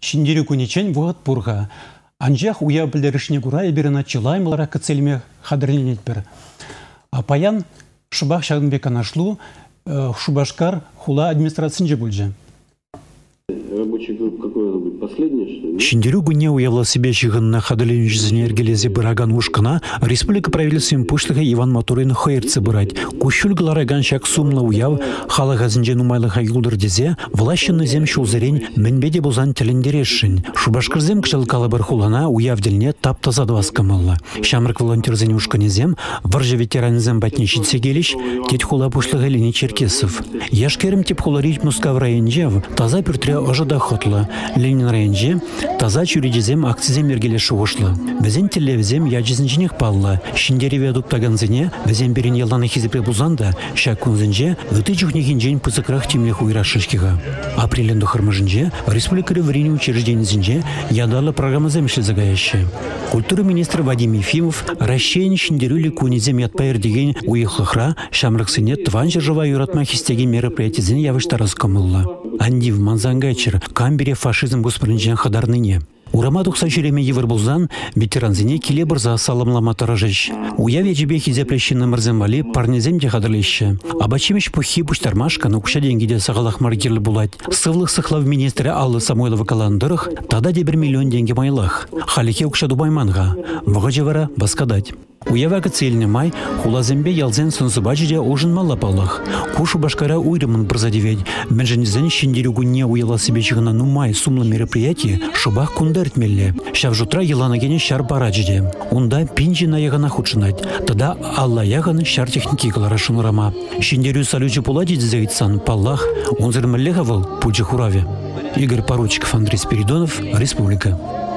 Шиндері күнечен вғыт бұрға. Анжақ уя білдірішіне күра әбіріна чылаймылара кіцелме қадырленет бір. Апаян Шубах Шағынбек анашлу Шубашкар хула администрацияны бүлжі. Рабочая группа какой она будет? Последняя, что ли? Шиндеру гуне уявла себе чыгынна хадален жүзіне ергелезе бұраган ушкана, республика правительствен пуштыға Иван Моторин хойырцы бұрайд. Кушюлгалар аганшак сумла уяв, хала газынже нумайлыға юлдыр дезе, влащынны зем шулзырен мінбеде бозан тіліндерешшін. Шубашкарзем кшылкалы бір хулана уяв діліне таптаза дваскамалла. Шамрык волонтерзен ушканезем, варжа ветеранзем батнешітсе келіш, тет хула пушлыға Лени Черкесов. Яшкерім теп хуларить мускав районжев, таза пүртре ожыда хотла. Ленин районже, таза чуридезем акцизем ергеле шуғышлы. Візен телевізем яджізінжінек палла. Шиндері ведуптаганзіне, візен берін еланы хизіпе бұзанда, шаккунзінже, үті жүхнегінжен пызықрақ темлех уйрашышкіға. Апреленду хырмыжынже, республикары врени учрежденізінже ядалы программазем шлізагаяшы. Культура министр Вадим Ефимов расщейн шиндерюлі кунезем ятпайыр деген уйықлықра шамрықсыне тван жыржыва юратма хистеген мероприятизіне явыштарыз комылла. Андив манзангайчыр, камбере фашизм госпринжен хадарныне. Урама тухса жүреме евір бұлзан, ветеранзіне келе бірза салымлама таражыш. Уяве жебе хизеплещені мірзен вали парнезем де қадырлеші. Абачемеш пухи пуштармашка нукша денгеде сағалақ маргерлі булайд. Сывлық сықлав министрі Аллы Самойлова каландырық, тада де 1 миллион денге майлах. Халике укшаду байманға. Вға жевара баскадать. Уяваға цельні май, хулазембе ялзен сынсыбачыде ожын малапалах. Кушу башкара уйрымын бірзадевед. Мәнжінізен шиндерюгуне уяла себе чығына нумай сумлы мероприятие шубах кундертмелле. Шавжутра еланагене шар бараджиде. Унда пинжи на ягана худшынать. Тада алла яганы шар техники каларашын рама. Шиндерю салюджи пулади дзейтсан паллах, он зермеллега выл пуджи хураве. Игорь Поручиков, Андрей Спиридонов, Республика.